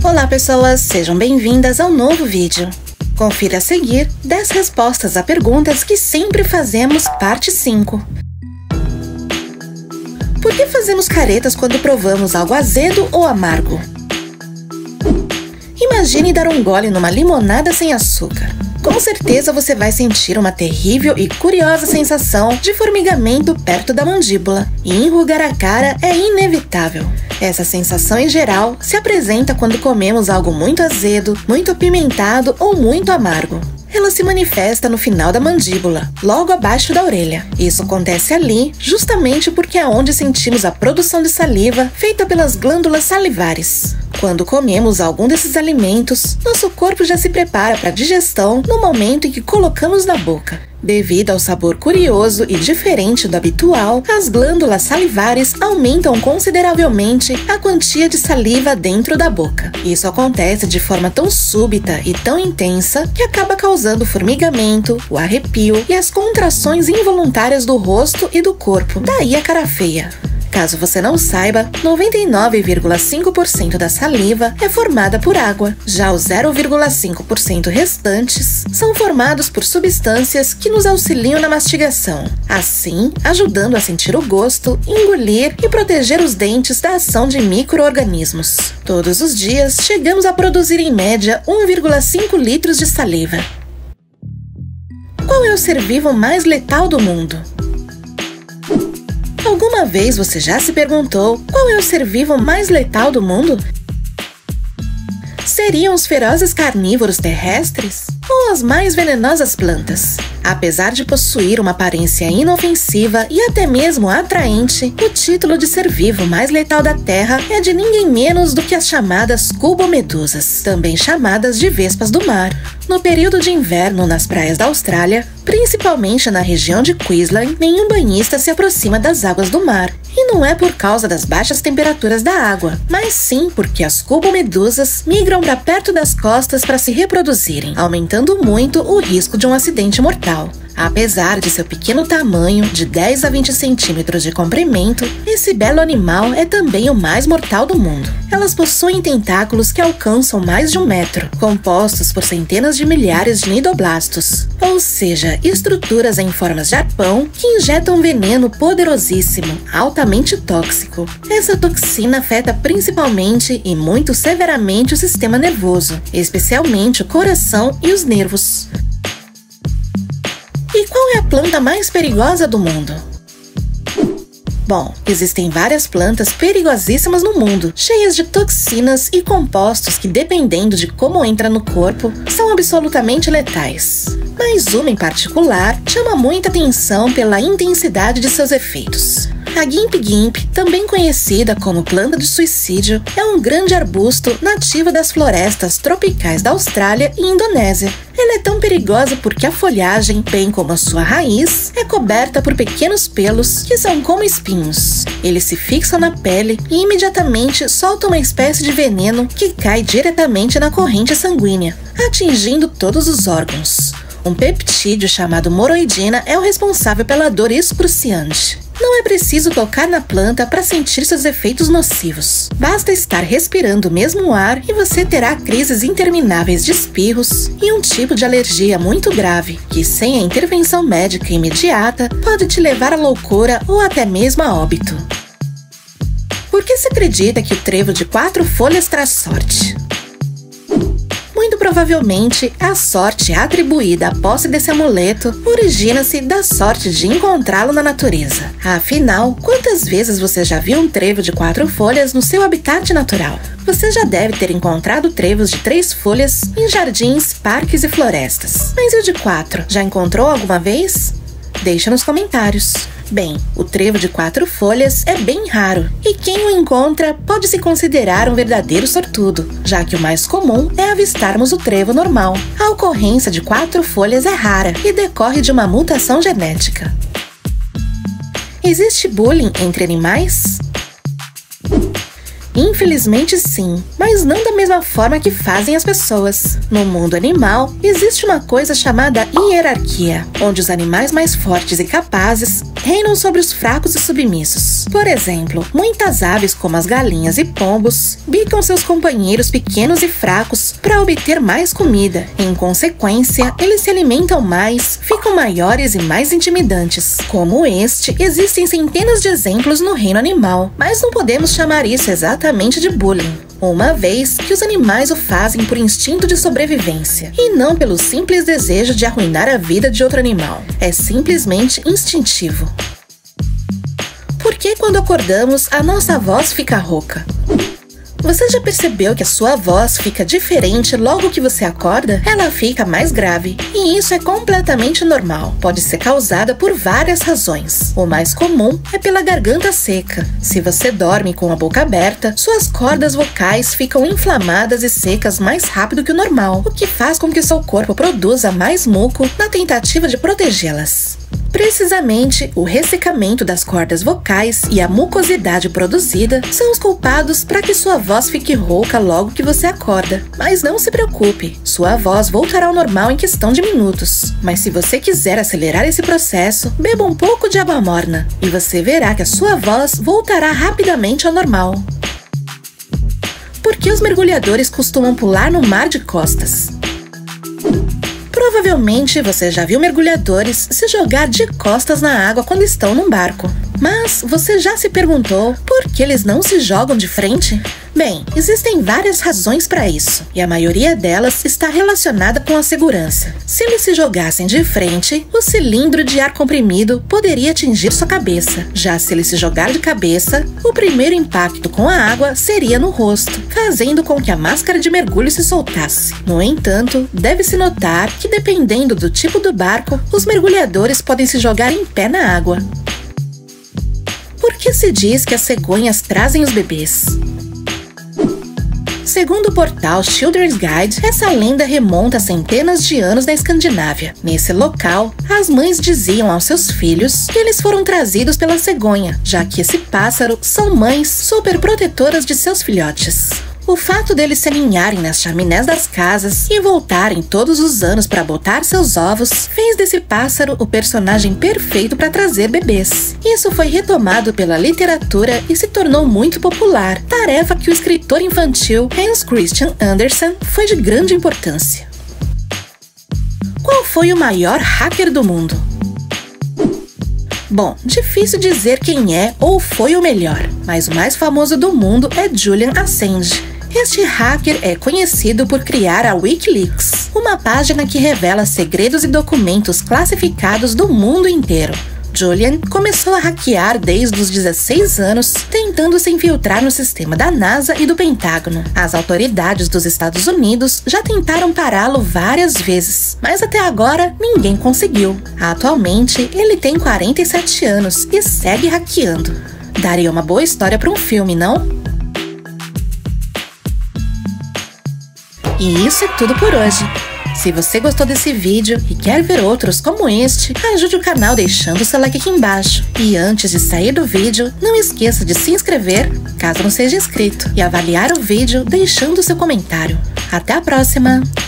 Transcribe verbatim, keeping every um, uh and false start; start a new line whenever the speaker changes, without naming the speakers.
Olá pessoas, sejam bem-vindas ao novo vídeo. Confira a seguir dez respostas a perguntas que sempre fazemos, parte cinco. Por que fazemos caretas quando provamos algo azedo ou amargo? Imagine dar um gole numa limonada sem açúcar. Com certeza você vai sentir uma terrível e curiosa sensação de formigamento perto da mandíbula, e enrugar a cara é inevitável. Essa sensação em geral se apresenta quando comemos algo muito azedo, muito apimentado ou muito amargo. Ela se manifesta no final da mandíbula, logo abaixo da orelha. Isso acontece ali justamente porque é onde sentimos a produção de saliva feita pelas glândulas salivares. Quando comemos algum desses alimentos, nosso corpo já se prepara para a digestão no momento em que colocamos na boca. Devido ao sabor curioso e diferente do habitual, as glândulas salivares aumentam consideravelmente a quantia de saliva dentro da boca. Isso acontece de forma tão súbita e tão intensa que acaba causando formigamento, o arrepio e as contrações involuntárias do rosto e do corpo. Daí a cara feia. Caso você não saiba, noventa e nove vírgula cinco por cento da saliva é formada por água. Já os zero vírgula cinco por cento restantes são formados por substâncias que nos auxiliam na mastigação, assim ajudando a sentir o gosto, engolir e proteger os dentes da ação de micro-organismos. Todos os dias chegamos a produzir em média um vírgula cinco litros de saliva. Qual é o ser vivo mais letal do mundo? Alguma vez você já se perguntou qual é o ser vivo mais letal do mundo? Seriam os ferozes carnívoros terrestres ou as mais venenosas plantas? Apesar de possuir uma aparência inofensiva e até mesmo atraente, o título de ser vivo mais letal da Terra é de ninguém menos do que as chamadas cubomedusas, também chamadas de vespas do mar. No período de inverno nas praias da Austrália, principalmente na região de Queensland, nenhum banhista se aproxima das águas do mar. E não é por causa das baixas temperaturas da água, mas sim porque as cubomedusas migram para perto das costas para se reproduzirem, aumentando muito o risco de um acidente mortal. Apesar de seu pequeno tamanho, de dez a vinte centímetros de comprimento, esse belo animal é também o mais mortal do mundo. Elas possuem tentáculos que alcançam mais de um metro, compostos por centenas de milhares de nidoblastos, ou seja, estruturas em formas de arpão que injetam veneno poderosíssimo, altamente tóxico. Essa toxina afeta principalmente e muito severamente o sistema nervoso, especialmente o coração e os nervos. E qual é a planta mais perigosa do mundo? Bom, existem várias plantas perigosíssimas no mundo, cheias de toxinas e compostos que, dependendo de como entra no corpo, são absolutamente letais. Mas uma em particular chama muita atenção pela intensidade de seus efeitos. A Gimp Gimp, também conhecida como planta de suicídio, é um grande arbusto nativo das florestas tropicais da Austrália e Indonésia. Ela é tão perigosa porque a folhagem, bem como a sua raiz, é coberta por pequenos pelos que são como espinhos. Eles se fixam na pele e imediatamente soltam uma espécie de veneno que cai diretamente na corrente sanguínea, atingindo todos os órgãos. Um peptídeo chamado moroidina é o responsável pela dor excruciante. Não é preciso tocar na planta para sentir seus efeitos nocivos. Basta estar respirando o mesmo ar e você terá crises intermináveis de espirros e um tipo de alergia muito grave, que sem a intervenção médica imediata pode te levar à loucura ou até mesmo a óbito. Por que se acredita que o trevo de quatro folhas traz sorte? Muito provavelmente, a sorte atribuída à posse desse amuleto origina-se da sorte de encontrá-lo na natureza. Afinal, quantas vezes você já viu um trevo de quatro folhas no seu habitat natural? Você já deve ter encontrado trevos de três folhas em jardins, parques e florestas. Mas e o de quatro? Já encontrou alguma vez? Deixa nos comentários. Bem, o trevo de quatro folhas é bem raro, e quem o encontra pode se considerar um verdadeiro sortudo, já que o mais comum é avistarmos o trevo normal. A ocorrência de quatro folhas é rara e decorre de uma mutação genética. Existe bullying entre animais? Infelizmente sim, mas não da mesma forma que fazem as pessoas. No mundo animal, existe uma coisa chamada hierarquia, onde os animais mais fortes e capazes reinam sobre os fracos e submissos. Por exemplo, muitas aves como as galinhas e pombos bicam seus companheiros pequenos e fracos para obter mais comida. Em consequência, eles se alimentam mais, ficam maiores e mais intimidantes. Como este, existem centenas de exemplos no reino animal, mas não podemos chamar isso exatamente de bullying, uma vez que os animais o fazem por instinto de sobrevivência, e não pelo simples desejo de arruinar a vida de outro animal. É simplesmente instintivo. Por que quando acordamos, a nossa voz fica rouca? Você já percebeu que a sua voz fica diferente logo que você acorda? Ela fica mais grave, e isso é completamente normal. Pode ser causada por várias razões. O mais comum é pela garganta seca. Se você dorme com a boca aberta, suas cordas vocais ficam inflamadas e secas mais rápido que o normal, o que faz com que seu corpo produza mais muco na tentativa de protegê-las. Precisamente, o ressecamento das cordas vocais e a mucosidade produzida são os culpados para que sua voz fique rouca logo que você acorda. Mas não se preocupe, sua voz voltará ao normal em questão de minutos. Mas se você quiser acelerar esse processo, beba um pouco de água morna e você verá que a sua voz voltará rapidamente ao normal. Por que os mergulhadores costumam pular no mar de costas? Provavelmente você já viu mergulhadores se jogar de costas na água quando estão num barco. Mas você já se perguntou por que eles não se jogam de frente? Bem, existem várias razões para isso, e a maioria delas está relacionada com a segurança. Se eles se jogassem de frente, o cilindro de ar comprimido poderia atingir sua cabeça. Já se ele se jogar de cabeça, o primeiro impacto com a água seria no rosto, fazendo com que a máscara de mergulho se soltasse. No entanto, deve-se notar que dependendo do tipo do barco, os mergulhadores podem se jogar em pé na água. Por que se diz que as cegonhas trazem os bebês? Segundo o portal Children's Guide, essa lenda remonta a centenas de anos na Escandinávia. Nesse local, as mães diziam aos seus filhos que eles foram trazidos pela cegonha, já que esse pássaro são mães superprotetoras de seus filhotes. O fato deles se aninharem nas chaminés das casas e voltarem todos os anos para botar seus ovos fez desse pássaro o personagem perfeito para trazer bebês. Isso foi retomado pela literatura e se tornou muito popular, tarefa que o escritor infantil Hans Christian Andersen foi de grande importância. Qual foi o maior hacker do mundo? Bom, difícil dizer quem é ou foi o melhor, mas o mais famoso do mundo é Julian Assange. Este hacker é conhecido por criar a Wikileaks, uma página que revela segredos e documentos classificados do mundo inteiro. Julian começou a hackear desde os dezesseis anos, tentando se infiltrar no sistema da NASA e do Pentágono. As autoridades dos Estados Unidos já tentaram pará-lo várias vezes, mas até agora ninguém conseguiu. Atualmente, ele tem quarenta e sete anos e segue hackeando. Daria uma boa história para um filme, não? E isso é tudo por hoje. Se você gostou desse vídeo e quer ver outros como este, ajude o canal deixando o seu like aqui embaixo. E antes de sair do vídeo, não esqueça de se inscrever, caso não seja inscrito, e avaliar o vídeo deixando o seu comentário. Até a próxima!